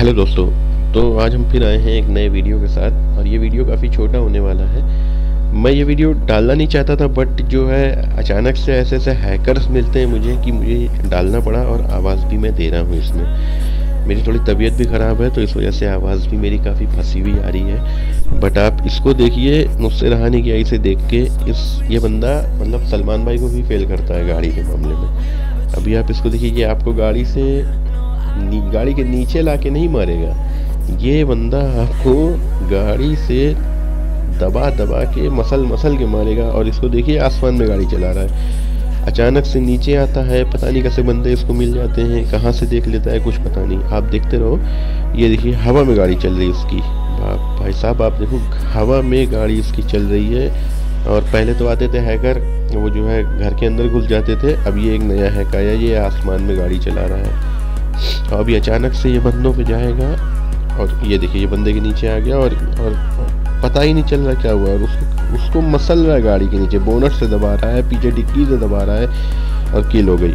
Hello दोस्तों। तो आज हम फिर आए हैं एक नए वीडियो के साथ और ये वीडियो काफ़ी छोटा होने वाला है। मैं ये वीडियो डालना नहीं चाहता था, बट जो है अचानक से ऐसे ऐसे हैकर्स मिलते हैं मुझे कि मुझे डालना पड़ा, और आवाज़ भी मैं दे रहा हूँ इसमें। मेरी थोड़ी तबीयत भी ख़राब है तो इस वजह से आवाज़ भी मेरी काफ़ी फंसी हुई आ रही है। बट आप इसको देखिए, मुझसे रहा नहीं गया इसे देख के। ये बंदा मतलब सलमान भाई को भी फेल करता है गाड़ी के मामले में। अभी आप इसको देखिए, ये आपको गाड़ी के नीचे लाके नहीं मारेगा। ये बंदा आपको गाड़ी से दबा दबा के मसल के मारेगा। और इसको देखिए, आसमान में गाड़ी चला रहा है, अचानक से नीचे आता है। पता नहीं कैसे बंदे इसको मिल जाते हैं, कहाँ से देख लेता है कुछ पता नहीं। आप देखते रहो, ये देखिए हवा में गाड़ी चल रही है इसकी। भाई साहब आप देखो, हवा में गाड़ी इसकी चल रही है। और पहले तो आते थे हैकर, वो जो है घर के अंदर घुस जाते थे। अब ये एक नया हैक आया, ये आसमान में गाड़ी चला रहा है। अभी अचानक से ये बंदों पे जाएगा और ये देखिए ये बंदे के नीचे आ गया और पता ही नहीं चल रहा क्या हुआ। और उसको मसल रहा है गाड़ी के नीचे, बोनट से दबा रहा है, पीछे डिक्की से दबा रहा है, और किल हो गई।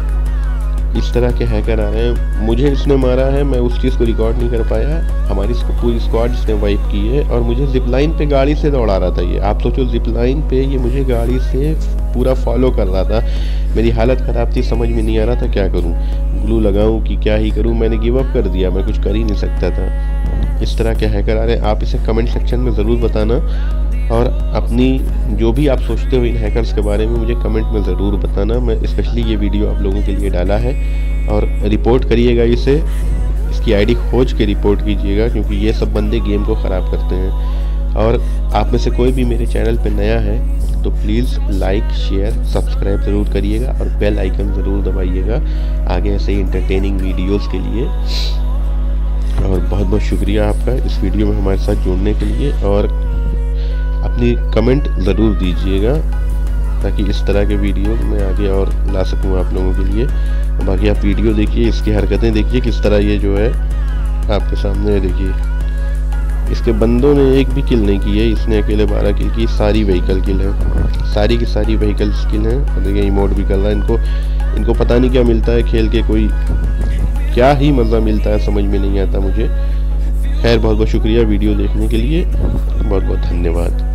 इस तरह के हैकर आ रहे हैं। मुझे इसने मारा है, मैं उस चीज़ को रिकॉर्ड नहीं कर पाया। हमारी पूरी स्क्वाड इसने वाइप की है। और मुझे जिप लाइन पे गाड़ी से दौड़ा रहा था ये। आप सोचो, जिप लाइन पे ये मुझे गाड़ी से पूरा फॉलो कर रहा था। मेरी हालत ख़राब थी, समझ में नहीं आ रहा था क्या करूं, ग्लू लगाऊं कि क्या ही करूं। मैंने गिव अप कर दिया, मैं कुछ कर ही नहीं सकता था। इस तरह के हैकर आ रहे हैं। आप इसे कमेंट सेक्शन में ज़रूर बताना, और अपनी जो भी आप सोचते हो इन हैकर्स के बारे में मुझे कमेंट में ज़रूर बताना। मैं स्पेशली ये वीडियो आप लोगों के लिए डाला है। और रिपोर्ट करिएगा इसे, इसकी आईडी खोज के रिपोर्ट कीजिएगा, क्योंकि ये सब बंदे गेम को ख़राब करते हैं। और आप में से कोई भी मेरे चैनल पे नया है तो प्लीज़ लाइक शेयर सब्सक्राइब ज़रूर करिएगा, और बेल आइकन ज़रूर दबाइएगा आगे ऐसे ही इंटरटेनिंग वीडियोज़ के लिए। और बहुत बहुत शुक्रिया आपका इस वीडियो में हमारे साथ जुड़ने के लिए। और अपनी कमेंट ज़रूर दीजिएगा ताकि इस तरह के वीडियो मैं आगे और ला सकूं आप लोगों के लिए। बाकी आप वीडियो देखिए, इसकी हरकतें देखिए किस तरह ये जो है आपके सामने देखिए। इसके बंदों ने एक भी किल नहीं की है, इसने अकेले 12 किल की। सारी व्हीकल किल है, सारी की सारी व्हीकल्स किल हैं। और देखिए इमोट भी कर रहा है। इनको पता नहीं क्या मिलता है खेल के, कोई क्या ही मज़ा मिलता है समझ में नहीं आता मुझे। खैर बहुत बहुत शुक्रिया वीडियो देखने के लिए, बहुत बहुत धन्यवाद।